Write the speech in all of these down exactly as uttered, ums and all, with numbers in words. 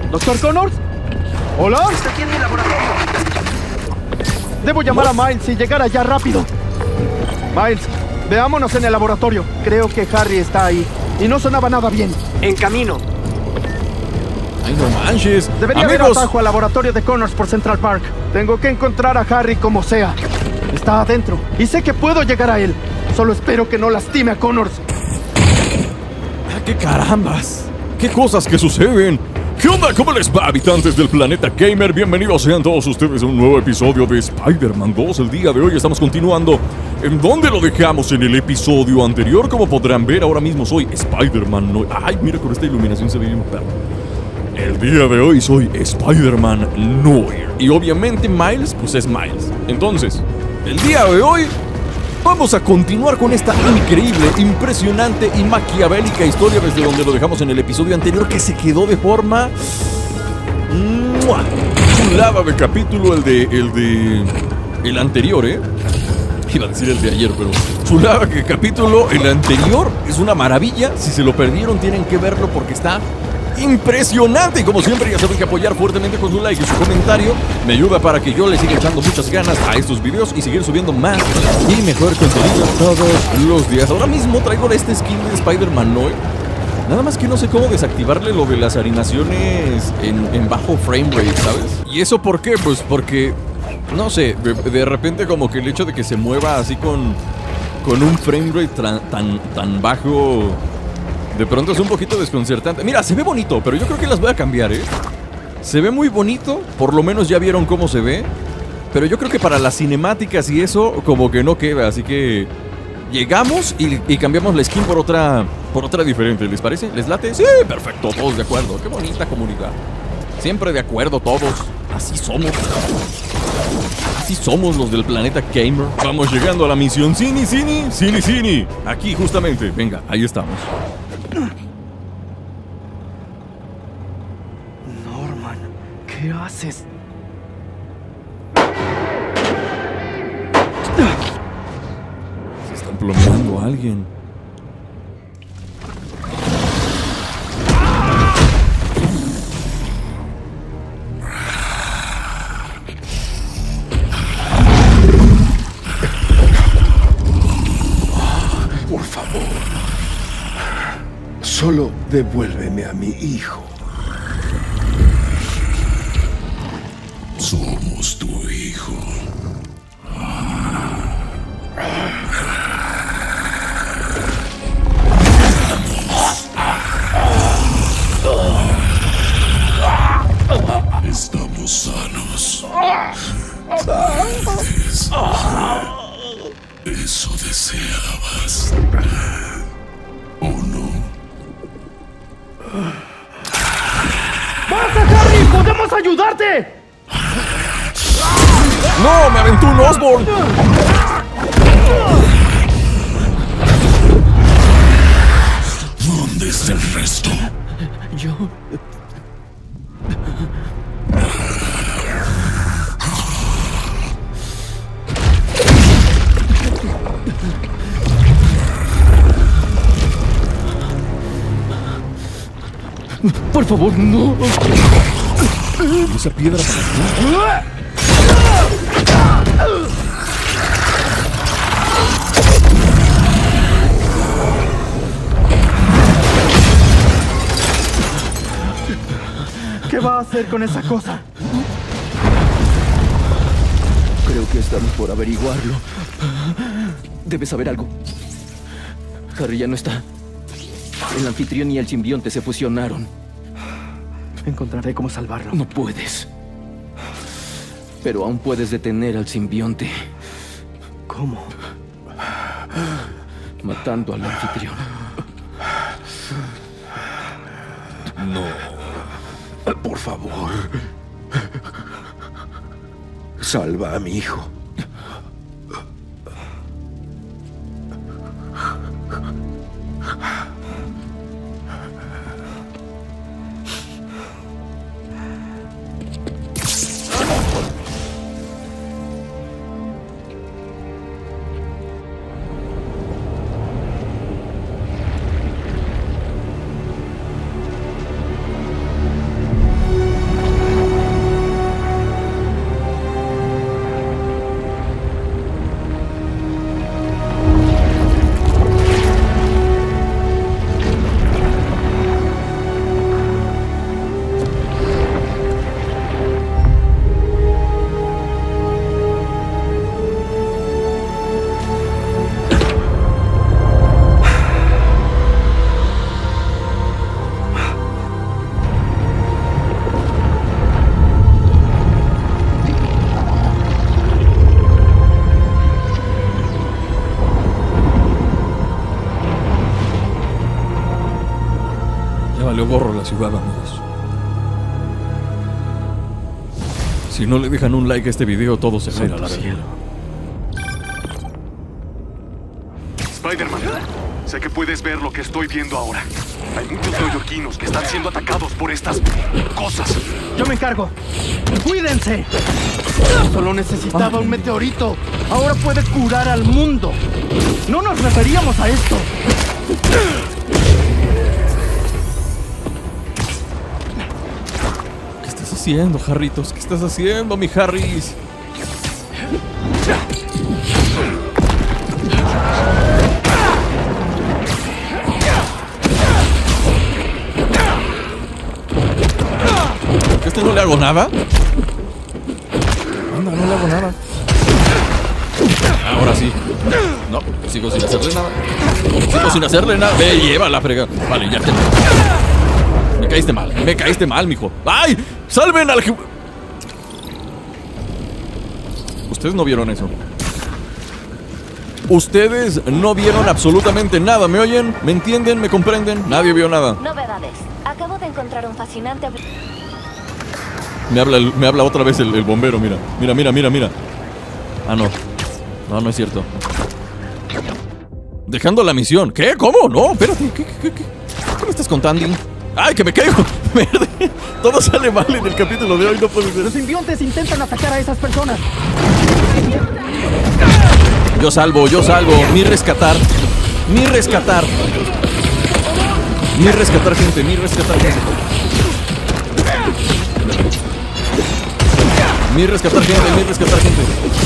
¿Doctor Connors? ¿Hola? Está aquí en el laboratorio. Debo llamar a Miles y llegar allá rápido. Miles, veámonos en el laboratorio. Creo que Harry está ahí. Y no sonaba nada bien. En camino. Ay, no manches. Debería haber Amigos, atajo al laboratorio de Connors por Central Park. Tengo que encontrar a Harry como sea. Está adentro. Y sé que puedo llegar a él. Solo espero que no lastime a Connors. ah, qué carambas. Qué cosas que suceden. ¿Qué onda? ¿Cómo les va, habitantes del planeta gamer? Bienvenidos sean todos ustedes a un nuevo episodio de Spider-Man dos. El día de hoy estamos continuando en donde lo dejamos en el episodio anterior. Como podrán ver, ahora mismo soy Spider-Man. No... Ay, mira, con esta iluminación se ve bien perro. El día de hoy soy Spider-Man Noir. Y obviamente Miles, pues es Miles. Entonces, el día de hoy vamos a continuar con esta increíble, impresionante y maquiavélica historia desde donde lo dejamos en el episodio anterior, que se quedó de forma... ¡mua! Chulada de capítulo el de... el de... el anterior, ¿eh? Iba a decir el de ayer, pero... chulada de capítulo, el anterior es una maravilla. Si se lo perdieron tienen que verlo porque está... impresionante. Y como siempre, ya saben que apoyar fuertemente con su like y su comentario me ayuda para que yo le siga echando muchas ganas a estos videos y seguir subiendo más y mejor contenido todos los días. Ahora mismo traigo este skin de Spider-Man Noir. Nada más que no sé cómo desactivarle lo de las animaciones en, en bajo frame rate, ¿sabes? ¿Y eso por qué? Pues porque, no sé, de, de repente como que el hecho de que se mueva así con, con un frame rate tan, tan, tan bajo... de pronto es un poquito desconcertante. Mira, se ve bonito, pero yo creo que las voy a cambiar, ¿eh? Se ve muy bonito, por lo menos ya vieron cómo se ve. Pero yo creo que para las cinemáticas y eso, como que no queda, así que... llegamos y, y cambiamos la skin por otra, por otra diferente, ¿les parece? ¿Les late? Sí, perfecto, todos de acuerdo. Qué bonita comunidad. Siempre de acuerdo todos. Así somos. Así somos los del planeta gamer. Vamos llegando a la misión Cini, Cini, Cini, Cini. Aquí justamente, venga, ahí estamos. Norman, ¿qué haces? Se están plomeando a alguien. Por favor, solo devuélveme a mi hijo. Somos tu hijo. Estamos sanos. Eso deseabas. ¿O no? ¡Basta, Harry! ¡Podemos ayudarte! ¡No! ¡Me aventó un Osborn! ¿Dónde está el resto? Yo... Por favor, no. Esa piedra para ti. ¿Qué va a hacer con esa cosa? Creo que estamos por averiguarlo. Debes saber algo. Harry ya no está. El anfitrión y el simbionte se fusionaron. Encontraré cómo salvarlo. No puedes. Pero aún puedes detener al simbionte. ¿Cómo? Matando al anfitrión. No. Por favor, salva a mi hijo. le borro la ciudad, amigos. Si no le dejan un like a este video, todo se va a ir a la verdura. Spider-Man, sé que puedes ver lo que estoy viendo ahora. Hay muchos neoyorquinos que están siendo atacados por estas cosas. Yo me encargo. ¡Cuídense! Solo necesitaba un meteorito. Ahora puede curar al mundo. No nos referíamos a esto. ¿Qué estás haciendo, Jarritos? ¿Qué estás haciendo, mi Harris? ¿A este no le hago nada? Anda, no le hago nada. Ahora sí. No, sigo sin hacerle nada. Sigo sin hacerle nada. Ve, lleva la frega. Vale, ya te... Me caíste mal, me caíste mal, mijo. ¡Ay! ¡Salven al... Ustedes no vieron eso. Ustedes no vieron absolutamente nada. ¿Me oyen? ¿Me entienden? ¿Me comprenden? Nadie vio nada. Novedades. Acabo de encontrar un fascinante... Me habla, el- me habla otra vez el, el bombero, mira. Mira, mira, mira, mira. Ah, no. No, no es cierto. Dejando la misión. ¿Qué? ¿Cómo? No, espérate. ¿Qué, qué, qué, qué? ¿Qué me estás contando? ¡Ay, que me caigo! Verde. Todo sale mal en el capítulo de hoy, no puede ser. Los simbiontes intentan atacar a esas personas. Yo salvo, yo salvo. Mi rescatar. Mi rescatar. Mi rescatar gente, mi rescatar gente. Mi rescatar gente, mi rescatar gente.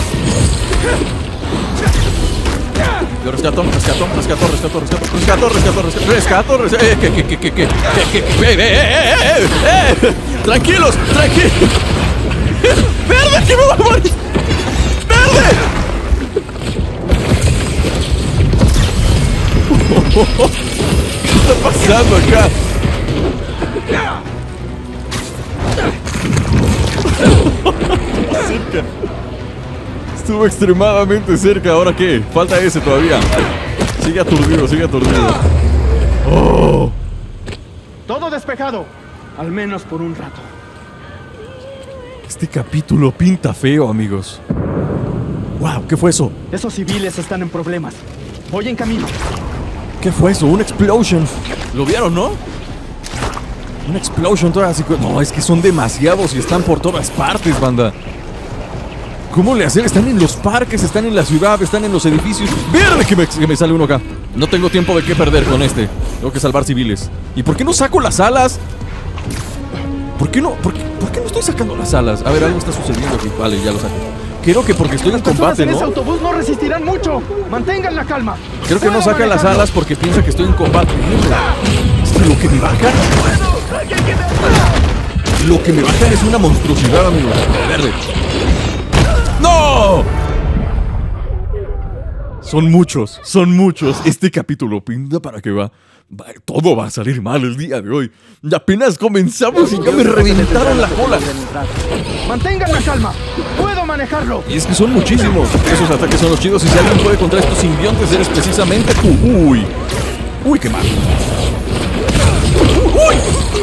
Yo rescato, rescato, rescato, rescato, rescato, rescato, rescato, rescato, rescato, rescato, eh, que, que, que, que, que, que, que, que, eh, eh, eh, eh, tranquilos, tranquilos. ¡Verde, que me va a morir! ¡Verde! ¿Qué está pasando acá? Cerca. Estuvo extremadamente cerca. ¿Ahora qué? Falta ese todavía. Sigue aturdido, sigue aturdido. Oh. Todo despejado. Al menos por un rato. Este capítulo pinta feo, amigos. Wow, ¿qué fue eso? Esos civiles están en problemas. Voy en camino. ¿Qué fue eso? Una explosion. ¿Lo vieron, no? Una explosion toda así. No, es que son demasiados y están por todas partes, banda. ¿Cómo le hacen? Están en los parques, están en la ciudad, están en los edificios. ¡Verde! Que me, que me sale uno acá. No tengo tiempo de qué perder con este. Tengo que salvar civiles. ¿Y por qué no saco las alas? ¿Por qué no? ¿Por qué, por qué no estoy sacando las alas? A ver, algo está sucediendo aquí. Vale, ya lo saco. Creo que porque estoy en Las personas combate, en ese ¿no? autobús no resistirán mucho. Mantengan la calma. Creo que no Puedo saca las manejarlo. alas porque piensa que estoy en combate. Es que lo que me bajan... Lo que me bajan es una monstruosidad, amigo. Verde. ¡No! Son muchos, son muchos. Este capítulo pinta para que va, va... Todo va a salir mal el día de hoy. Y apenas comenzamos y ya me reventaron la cola. Mantengan la calma. Puedo manejarlo. Y es que son muchísimos. Esos ataques son los chidos. Y si alguien puede contra estos simbiontes, eres precisamente tú. Uy. Uy, qué mal. Uy.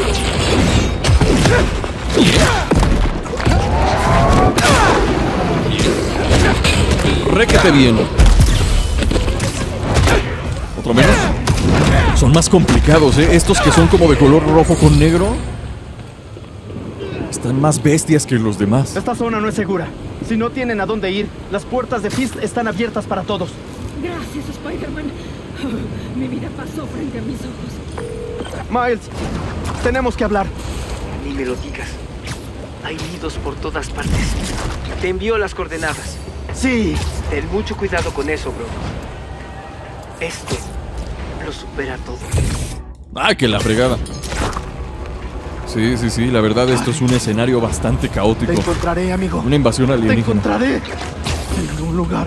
Réquete bien. Otro menos. Son más complicados, ¿eh? Estos que son como de color rojo con negro están más bestias que los demás. Esta zona no es segura. Si no tienen a dónde ir, las puertas de Fist están abiertas para todos. Gracias, Spider-Man. Oh, mi vida pasó frente a mis ojos. Miles, tenemos que hablar. Ni me lo digas. Hay nidos por todas partes. Te envío las coordenadas. Sí. Ten mucho cuidado con eso, bro. Esto lo supera todo. ¡Ay, que la fregada! Sí, sí, sí, la verdad esto es un escenario bastante caótico. Te encontraré, amigo. Una invasión Te alienígena. encontraré en algún lugar.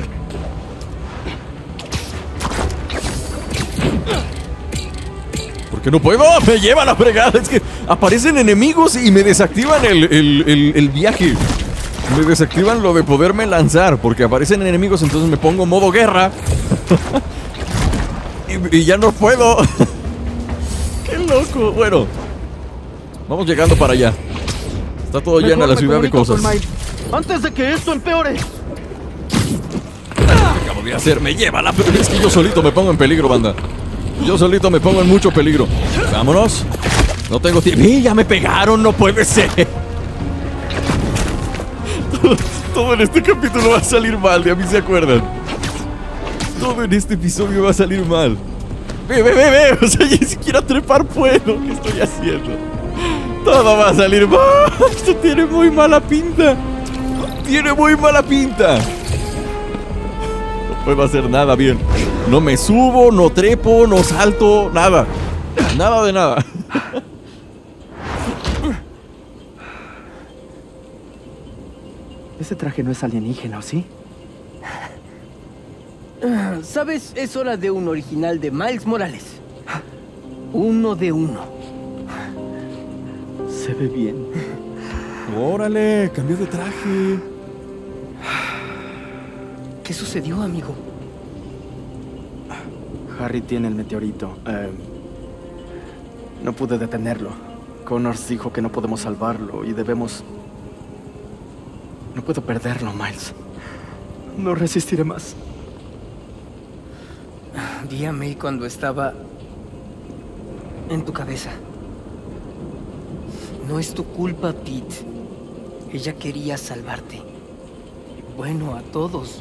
¿Por qué no puedo? ¡Me lleva la fregada! Es que aparecen enemigos y me desactivan el, el, el, el viaje. Me desactivan lo de poderme lanzar. Porque aparecen enemigos, entonces me pongo modo guerra. y, y ya no puedo. ¡Qué loco! Bueno, Vamos llegando para allá. Está todo Mejor lleno la me ciudad de comunico cosas. con Miles, antes de que esto empeore. Acabo de hacer, me lleva la... Pero es que yo solito me pongo en peligro, banda. Yo solito me pongo en mucho peligro. Vámonos. No tengo tiempo. ¡Y ya me pegaron! ¡No puede ser! Todo, todo en este capítulo va a salir mal, de a mí se acuerdan. Todo en este episodio va a salir mal. Ve, ve, ve, ve. O sea, ni siquiera trepar puedo. ¿Qué estoy haciendo? Todo va a salir mal. Esto tiene muy mala pinta. Tiene muy mala pinta. No puedo hacer nada bien. No me subo, no trepo, no salto, nada. Nada de nada. Ese traje no es alienígena, ¿o sí? ¿Sabes? Es hora de un original de Miles Morales. Uno de uno. Se ve bien. Órale, cambió de traje. ¿Qué sucedió, amigo? Harry tiene el meteorito. Eh, no pude detenerlo. Connors dijo que no podemos salvarlo y debemos... No puedo perderlo, Miles. No resistiré más. Vi a May cuando estaba en tu cabeza. No es tu culpa, Pete. Ella quería salvarte. Bueno, a todos.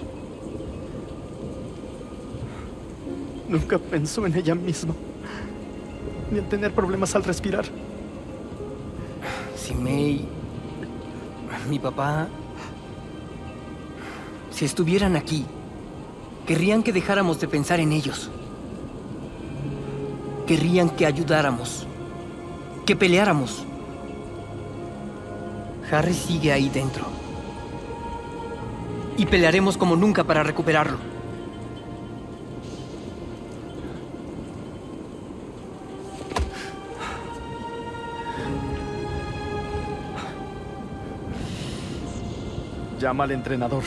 Nunca pensó en ella misma. Ni en tener problemas al respirar. Si May, mi papá, si estuvieran aquí, querrían que dejáramos de pensar en ellos. Querrían que ayudáramos, que peleáramos. Harry sigue ahí dentro. Y pelearemos como nunca para recuperarlo. Llama al entrenador.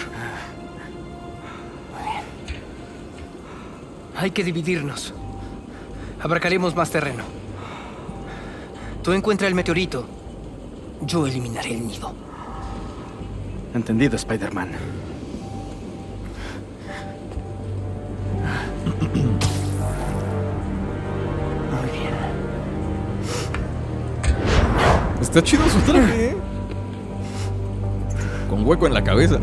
Hay que dividirnos. Abarcaremos más terreno. Tú encuentra el meteorito. Yo eliminaré el nido. Entendido, Spider-Man. Muy bien. Está chido su traje, ¿eh? Con hueco en la cabeza.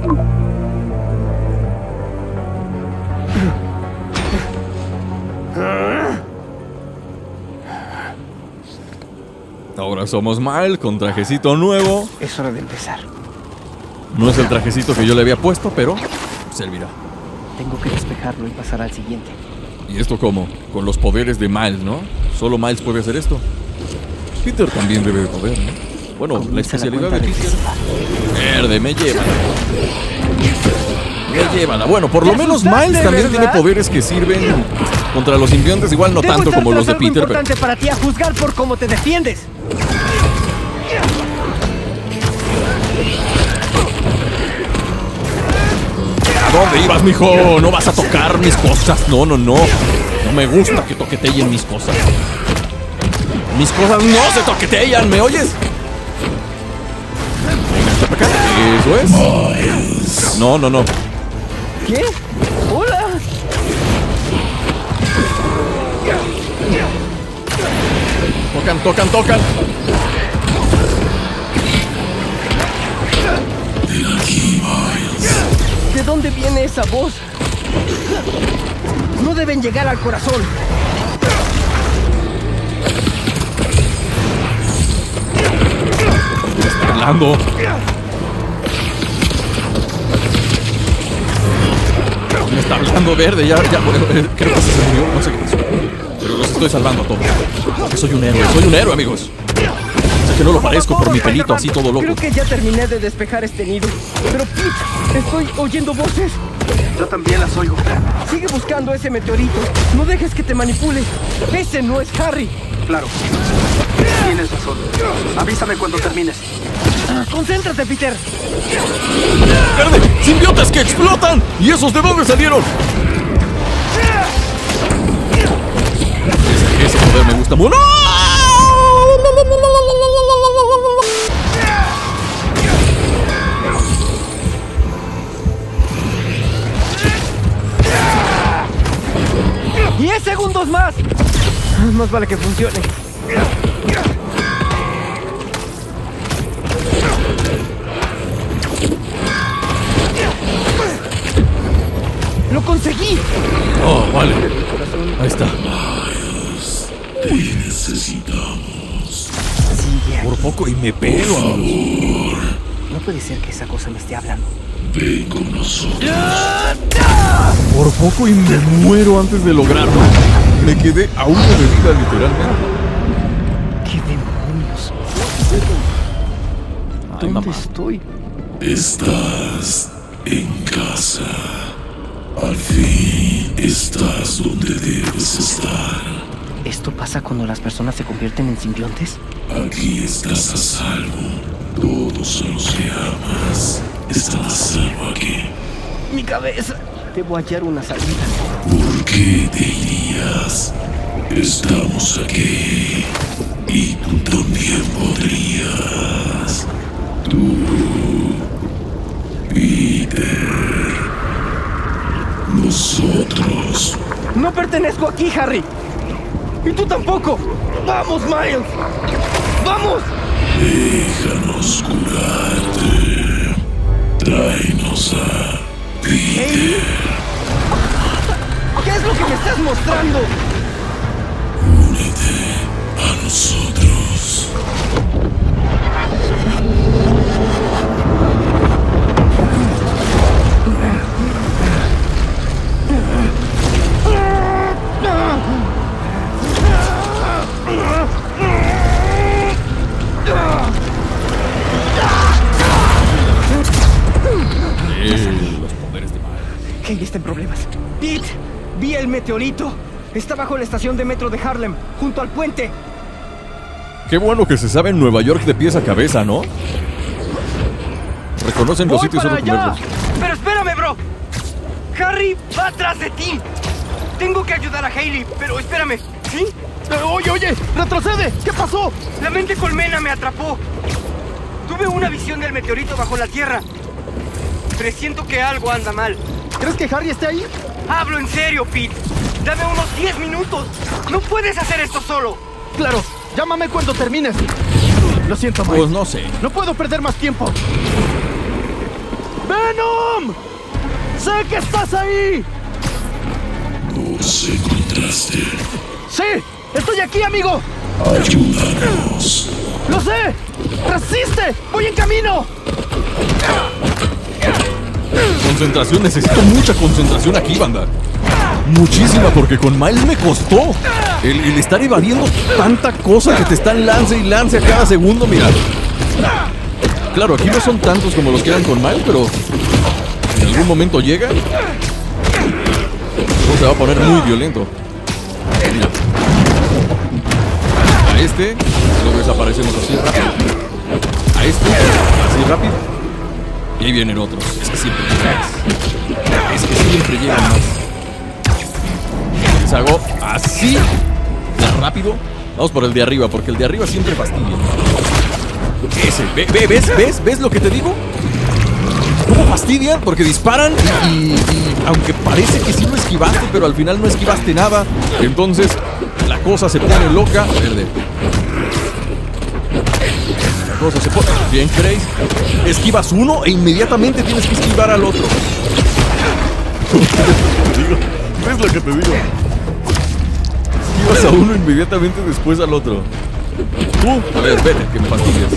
Ahora somos Miles con trajecito nuevo. Es hora de empezar. No es el trajecito que yo le había puesto, pero servirá. Tengo que despejarlo y pasar al siguiente. ¿Y esto cómo? Con los poderes de Miles, ¿no? Solo Miles puede hacer esto. Peter también debe de poder, ¿no? Bueno, Comienza la especialidad la de cuenta Peter. Verde, me lleva. Me llévala. Bueno, por lo menos Miles también tiene poderes que sirven contra los simbiontes, igual no tanto como los de Peter, pero... importante para ti a juzgar por cómo te defiendes. ¿A dónde ibas, mijo? No vas a tocar mis cosas. No, no, no. No me gusta que toqueteen mis cosas. Mis cosas no se toquetean, ¿me oyes? Venga, para acá. Eso es. No, no, no. ¿Qué? ¡Hola! Tocan, tocan, tocan. ¿De dónde viene esa voz? No deben llegar al corazón. Me está hablando. Me está hablando verde, ya, ya, bueno, eh, creo que se murió, no sé qué pasó. Pero los estoy salvando a todos. Porque soy un héroe, soy un héroe, amigos. Sé que no lo parezco por mi pelito así todo loco. Creo que ya terminé de despejar este nido. Pero Pete, estoy oyendo voces. Yo también las oigo. Sigue buscando ese meteorito. No dejes que te manipule. Ese no es Harry. Claro. Tienes razón. Avísame cuando termines. Concéntrate, Peter. ¡Verde! ¡Simbiontes que explotan! ¿Y esos de dónde salieron? Ese, ese poder me gusta mucho. ¡No! Más vale que funcione. ¡Lo conseguí! Oh, vale. Ahí está. Te necesitamos. Por poco y me pego. No puede ser que esa cosa me esté hablando. Ven con nosotros. Por poco y me muero antes de lograrlo. Me quedé a uno de vida, literalmente. ¿Qué demonios? Ay, ¿Dónde mamá. estoy? Estás en casa. Al fin estás donde debes estar. ¿Esto pasa cuando las personas se convierten en simbiontes? Aquí estás a salvo. Todos los que amas están a salvo aquí. ¡Mi cabeza! Debo hallar una salida. ¿Por qué te irías? Estamos aquí. Y tú también podrías. Tú, Peter. Nosotros. ¡No pertenezco aquí, Harry! ¡Y tú tampoco! ¡Vamos, Miles! ¡Vamos! Déjanos curarte. Tráenos a Peter. ¿Qué es lo que me estás mostrando? Únete a nosotros. Los poderes de Miles. Kay está en problemas. Pete, vi el meteorito. Está bajo la estación de metro de Harlem, junto al puente. Qué bueno que se sabe en Nueva York de pies a cabeza, ¿no? Reconocen los ¡Voy sitios para solo con allá! verlos. Pero espérame, bro. Harry va atrás de ti. Tengo que ayudar a Hailey, pero espérame. ¿Sí? Oye, oye, retrocede. ¿Qué pasó? La mente colmena me atrapó. Tuve una visión del meteorito bajo la Tierra. Presiento que algo anda mal. ¿Crees que Harry esté ahí? Hablo en serio, Pete. Dame unos diez minutos. No puedes hacer esto solo. Claro, llámame cuando termines. Lo siento, Mike. Pues no sé. No puedo perder más tiempo. ¡Venom! ¡Sé que estás ahí! Nos encontraste. ¡Sí! ¡Estoy aquí, amigo! Ayúdanos. ¡Lo sé! ¡Resiste! ¡Voy en camino! Concentración, necesito mucha concentración aquí, banda. Muchísima, porque con Miles me costó el, el estar evadiendo tanta cosa que te están lance y lance a cada segundo, mira. Claro, aquí no son tantos como los que eran con Miles, pero en algún momento llega. Todo se va a poner muy violento. Mira. A este lo desaparecemos así rápido. A este, así rápido. Y ahí vienen otros. Es que siempre llegan. Es que siempre llegan más. Les hago así de rápido. Vamos por el de arriba, porque el de arriba siempre fastidia. Ese, ve, ve, ¿ves? ¿Ves? ¿Ves lo que te digo? ¿Cómo fastidian? Porque disparan y, y, y aunque parece que sí lo esquivaste, pero al final no esquivaste nada. Entonces la cosa se pone loca. Verde. La cosa se pone bien crazy. Esquivas uno e inmediatamente tienes que esquivar al otro. ¿Ves lo que te digo? Esquivas a uno inmediatamente después al otro. Tú, a ver, vete, que me fastidias.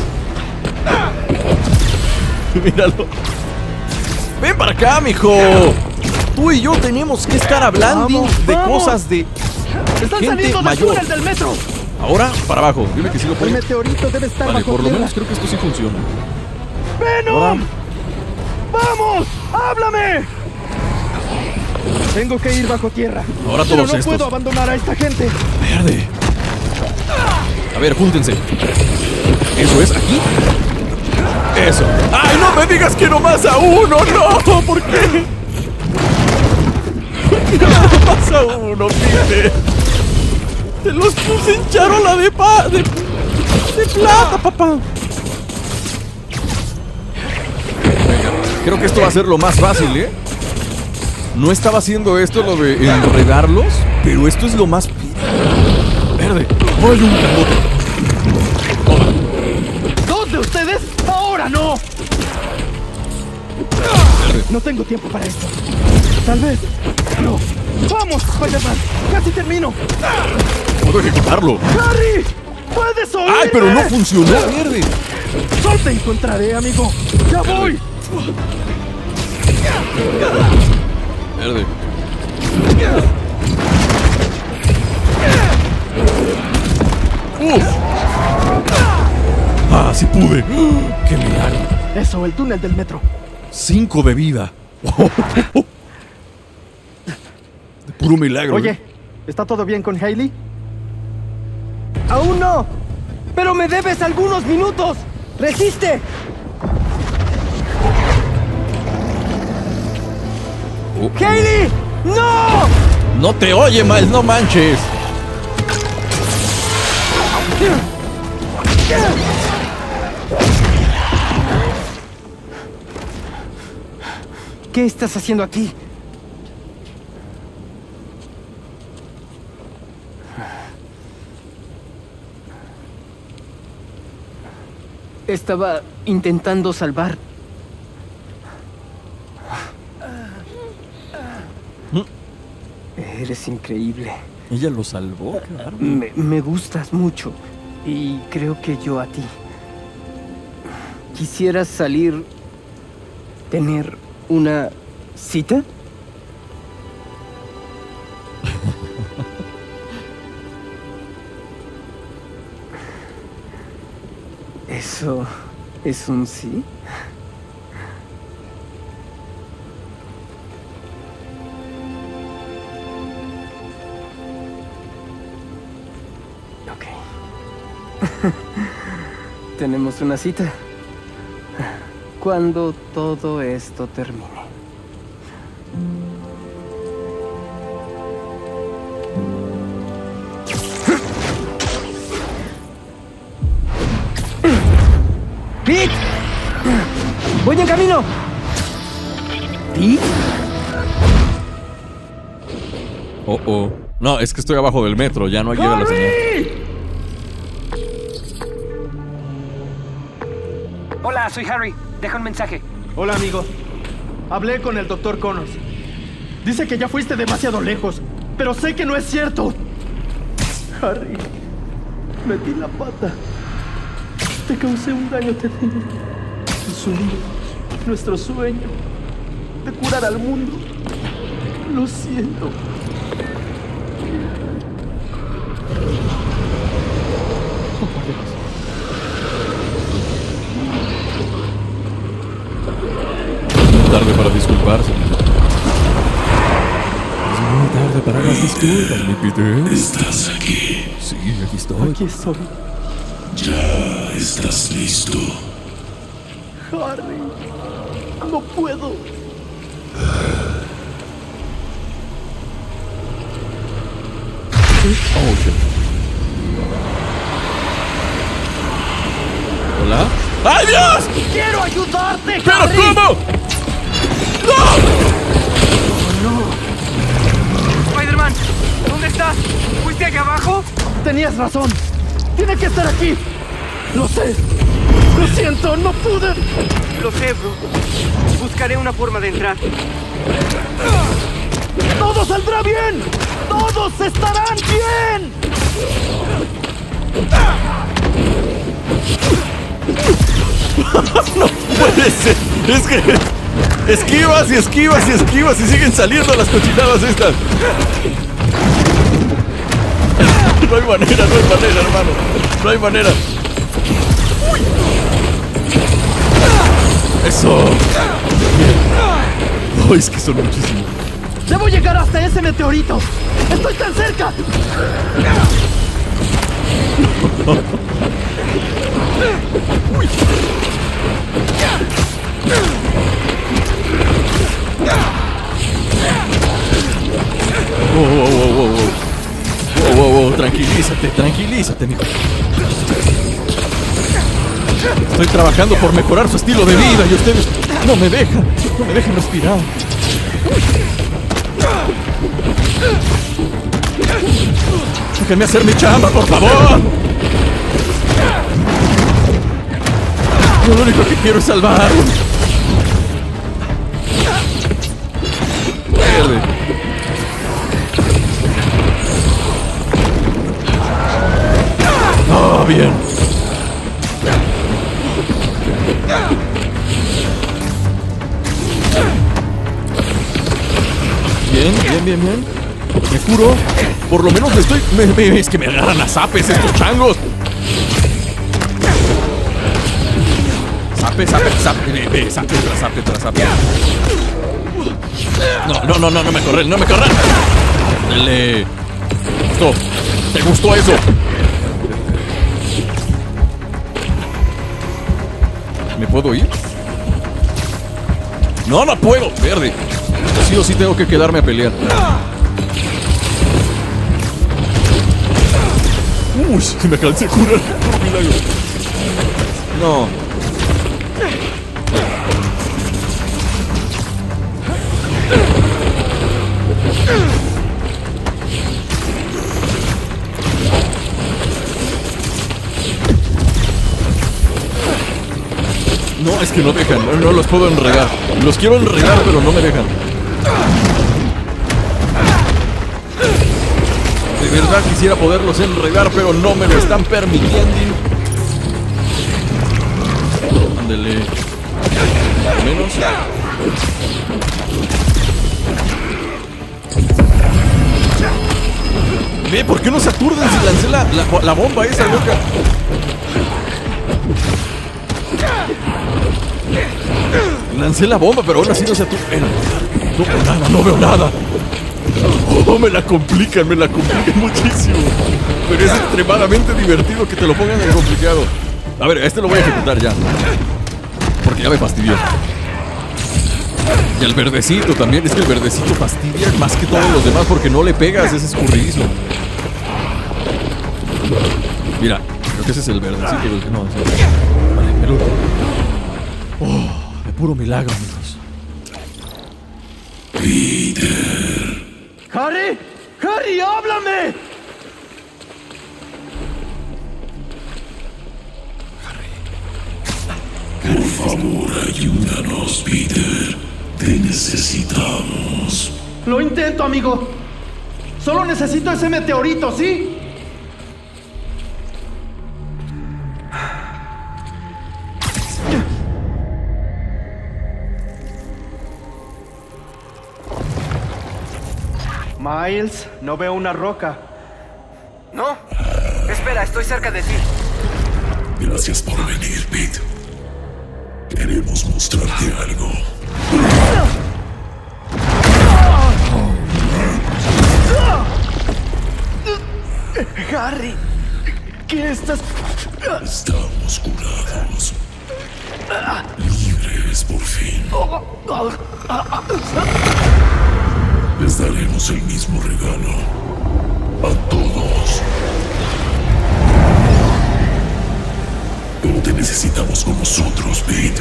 Míralo. Ven para acá, mijo. Tú y yo tenemos que estar hablando Vamos, de vamos. cosas de ¡Están gente saliendo del mayor. túnel del metro! Ahora, para abajo. Dime que sí lo El puedo. meteorito debe estar Vale, bajo por lo tierra. menos creo que esto sí funciona. ¡Venom! ¡Vamos! ¡Háblame! Tengo que ir bajo tierra. Ahora Pero todos no estos. puedo abandonar a esta gente. Verde. A ver, júntense. Eso es, aquí. Eso. ¡Ay, no me digas que nomás a uno! ¡No! ¿Por qué? ¿Por qué nomás a uno, Peter? Te los puse en charola de pa... de... de plata, papá. Creo que esto va a ser lo más fácil, ¿eh? No estaba haciendo esto, lo de enredarlos, pero esto es lo más... Verde. ¡Hay un grandote! ¿Dos de ustedes? ¡Ahora no! No tengo tiempo para esto. Tal vez. No. ¡Vamos, Spider-Man! ¡Casi termino! ¡Puedo ejecutarlo! ¡Harry! ¡Puedes oírme! ¡Ay, pero no funcionó, verde! ¡Solo te encontraré, amigo! ¡Ya voy! Verde. ¡Uf! ¡Ah, sí pude! ¡Qué milagro! Eso, el túnel del metro. Cinco de vida. De puro milagro. Oye, ¿está todo bien con Hailey? ¡Aún no! ¡Pero me debes algunos minutos! ¡Resiste! Oh. ¡Hailey! ¡No! No te oye, Miles, no manches. ¿Qué estás haciendo aquí? Estaba intentando salvar. Eres increíble. Ella lo salvó. Me, me gustas mucho. Y creo que yo a ti. ¿Quisieras salir... tener una cita? ¿Eso es un sí? Ok. Tenemos una cita. Cuando todo esto termine. ¡Pete! ¡Voy en camino! ¿Pete? Oh, oh. No, es que estoy abajo del metro, ya no llega la señal. Hola, soy Harry. Deja un mensaje. Hola, amigo. Hablé con el doctor Connors. Dice que ya fuiste demasiado lejos, pero sé que no es cierto. Harry, metí la pata. Te causé un daño terrible. Destruí nuestro sueño de curar al mundo. Lo siento. Oh, por Dios. Tarde para disculparse. Es muy tarde para las disculpas, mi Peter. ¿Estás aquí? Sí, aquí estoy. Aquí estoy. Ya estás listo. Harry, no puedo. Oh, shit. ¿Hola? ¡Ay, Dios! ¡Quiero ayudarte, ¡Pero Harry! cómo! ¡No! Spider-Man, ¿dónde estás? ¿Fuiste allá abajo? Tenías razón. Tiene que estar aquí. Lo sé. Lo siento, no pude. Lo sé, bro. Buscaré una forma de entrar. ¡Todo saldrá bien! ¡Todos estarán bien! ¡No puede ser! Es que... Esquivas y esquivas y esquivas y siguen saliendo las cochinadas estas. No hay manera, no hay manera, hermano. No hay manera. Uy. Eso. Oh, es que son muchísimos. ¡Debo llegar hasta ese meteorito! ¡Estoy tan cerca! Uy. Oh, oh, oh, oh, oh. Oh, oh, oh, tranquilízate, tranquilízate, mijo. Estoy trabajando por mejorar su estilo de vida y ustedes no me dejan, no me dejan respirar. Déjenme hacer mi chamba, por favor. Yo lo único que quiero es salvar. Verde. Oh, bien. Bien, bien, bien, bien. Me curo. Por lo menos le estoy... Me, me, es que me agarran a zapes estos changos. Zape, zape, zape, ve, ve, zape, tras zape, tras zape. No, no, no, no, no me corren, no me corren. Dale. Esto. ¿Te gustó eso? ¿Me puedo ir? No, no puedo, verde. Sí o sí tengo que quedarme a pelear. Uy, me alcancé a curar por milagro. No. No, es que no dejan, no, no los puedo enredar. Los quiero enredar, pero no me dejan. De verdad quisiera poderlos enredar, pero no me lo están permitiendo. Ándele. Menos. Ve, ¿por qué no se aturden si lancé la, la, la bomba esa, loca? Lancé la bomba, pero aún así no se aturden. No veo nada, no veo nada. Oh, me la complican, me la complican muchísimo. Pero es extremadamente divertido que te lo pongan en complicado. A ver, este lo voy a ejecutar ya, porque ya me fastidió. Y el verdecito también, es que el verdecito fastidia más que todos los demás porque no le pegas, es escurridizo. Mira, creo que ese es el verdecito del que no. Vale, el último. Oh, de puro milagro, amigos. Peter. ¡Harry! ¡Harry, háblame! Por favor, ayúdanos, Peter. Te necesitamos. Lo intento, amigo. Solo necesito ese meteorito, ¿sí? Miles, no veo una roca. No. Espera, estoy cerca de ti. Gracias por venir, Pete. Queremos mostrarte algo. Harry, ¿qué estás...? Estamos curados. Libres por fin. Les daremos el mismo regalo a todos. Pero te necesitamos con nosotros, Pete.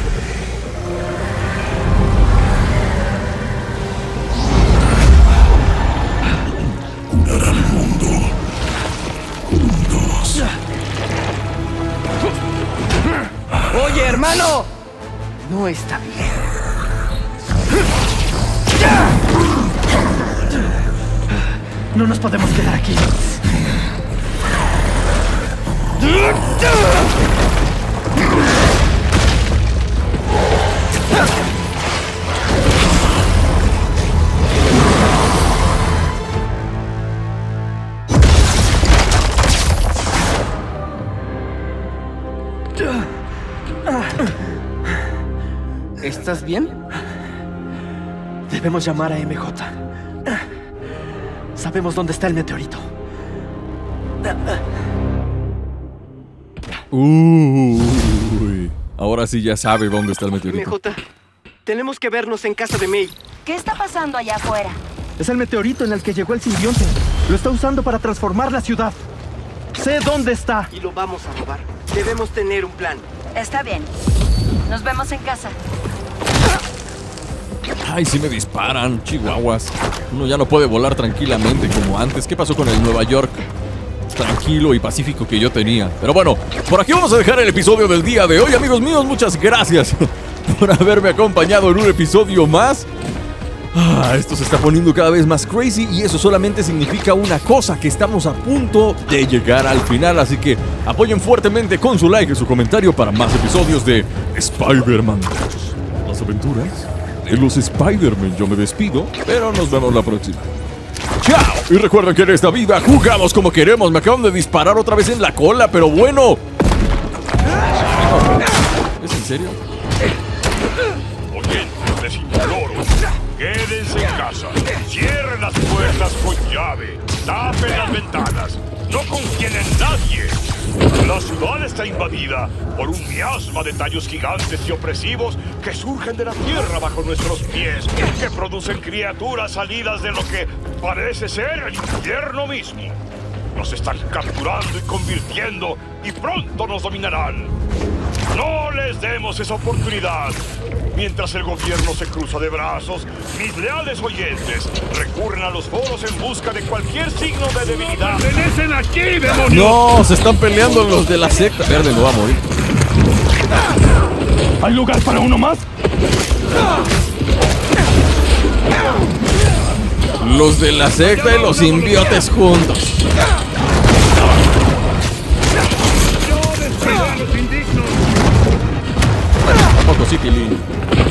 Curar al mundo. Juntos. Oye, hermano. No está bien. No nos podemos quedar aquí. ¿Estás bien? Debemos llamar a M J. Sabemos dónde está el meteorito. Uy, ahora sí ya sabe dónde está el meteorito. M J, tenemos que vernos en casa de May. ¿Qué está pasando allá afuera? Es el meteorito en el que llegó el simbionte. Lo está usando para transformar la ciudad. Sé dónde está. Y lo vamos a robar. Debemos tener un plan. Está bien. Nos vemos en casa. Ay, sí me disparan, chihuahuas. Uno ya no puede volar tranquilamente como antes. ¿Qué pasó con el Nueva York? tranquilo y pacífico que yo tenía. Pero bueno, por aquí vamos a dejar el episodio del día de hoy, amigos míos. Muchas gracias por haberme acompañado en un episodio más. Ah, esto se está poniendo cada vez más crazy y eso solamente significa una cosa, que estamos a punto de llegar al final. Así que apoyen fuertemente con su like y su comentario para más episodios de Spider-Man dos. Las aventuras de los Spider-Man. Yo me despido, pero nos vemos la próxima. ¡Chao! Y recuerden que en esta vida jugamos como queremos. Me acaban de disparar otra vez en la cola, pero bueno. ¿Es en serio? Oyentes, les imploro. Quédense en casa. Cierren las puertas con llave. Tapen las ventanas. No confíen en nadie. La ciudad está invadida por un miasma de tallos gigantes y opresivos que surgen de la tierra bajo nuestros pies, que producen criaturas salidas de lo que parece ser el infierno mismo. Nos están capturando y convirtiendo y pronto nos dominarán. No les demos esa oportunidad. Mientras el gobierno se cruza de brazos, mis leales oyentes recurren a los foros en busca de cualquier signo de debilidad. ¡Pertenecen aquí, demonios! No, se están peleando los de la secta. Verde no va a morir. ¿Hay lugar para uno más? Los de la secta y los simbiotes juntos. ¿A poco sí, Tilín?